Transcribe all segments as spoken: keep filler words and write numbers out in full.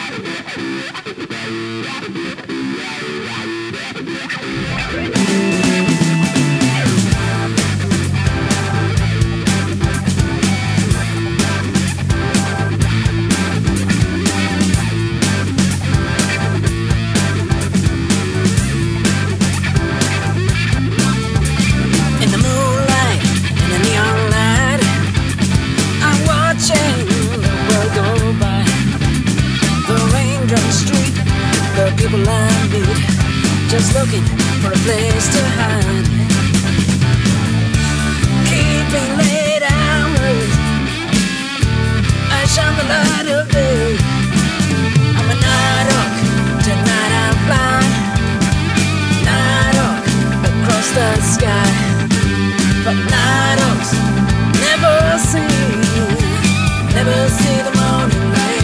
People I meet, just looking for a place to hide. Keeping late hours, I shine the light of day. I'm a night hawk, tonight I'm flying. Night hawk across the sky, but night hawks never see, never see the morning light.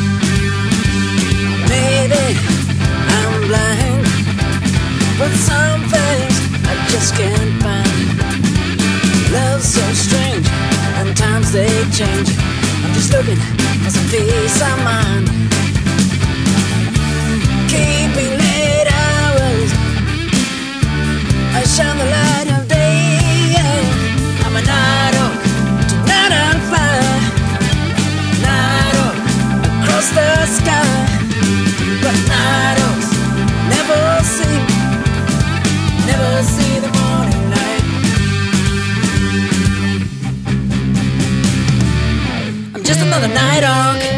Maybe blind, but some things I just can't find. Love's so strange, and times they change. I'm just looking for some peace of mind. Keeping late hours, I shine the light of day. I'm a night hawk, tonight I'll fly. Night hawk across the sky, but night hawks never see, never see the morning light. I'm just another night hawk.